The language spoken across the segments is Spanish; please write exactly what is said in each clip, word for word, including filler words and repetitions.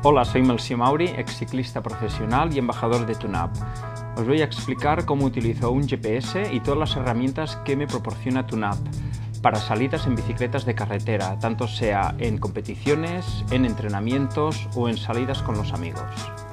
Hola, soy Melcio Mauri, ex ciclista profesional y embajador de TuneUp. Os voy a explicar cómo utilizo un G P S y todas las herramientas que me proporciona TuneUp para salidas en bicicletas de carretera, tanto sea en competiciones, en entrenamientos o en salidas con los amigos.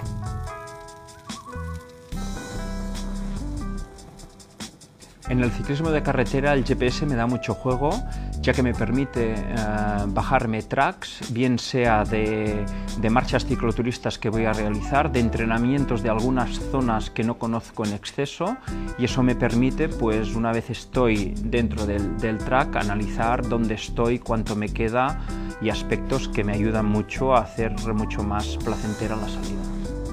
En el ciclismo de carretera el G P S me da mucho juego, ya que me permite eh, bajarme tracks, bien sea de, de marchas cicloturistas que voy a realizar, de entrenamientos de algunas zonas que no conozco en exceso, y eso me permite, pues una vez estoy dentro del, del track, analizar dónde estoy, cuánto me queda y aspectos que me ayudan mucho a hacer mucho más placentera la salida.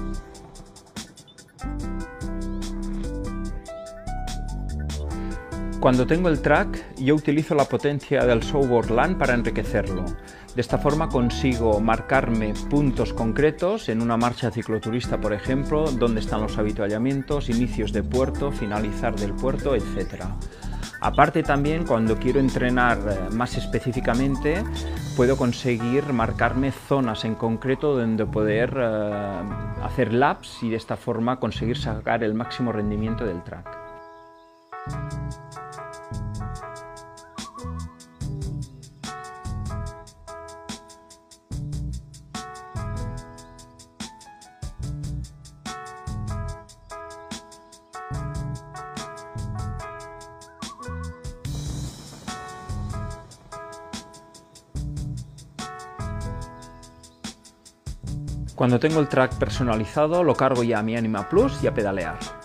Cuando tengo el track, yo utilizo la potencia del software LAN para enriquecerlo. De esta forma consigo marcarme puntos concretos en una marcha cicloturista, por ejemplo, dónde están los avituallamientos, inicios de puerto, finalizar del puerto, etcétera. Aparte también, cuando quiero entrenar más específicamente, puedo conseguir marcarme zonas en concreto donde poder eh, hacer laps y de esta forma conseguir sacar el máximo rendimiento del track. Cuando tengo el track personalizado, lo cargo ya a mi Anima Plus y a pedalear.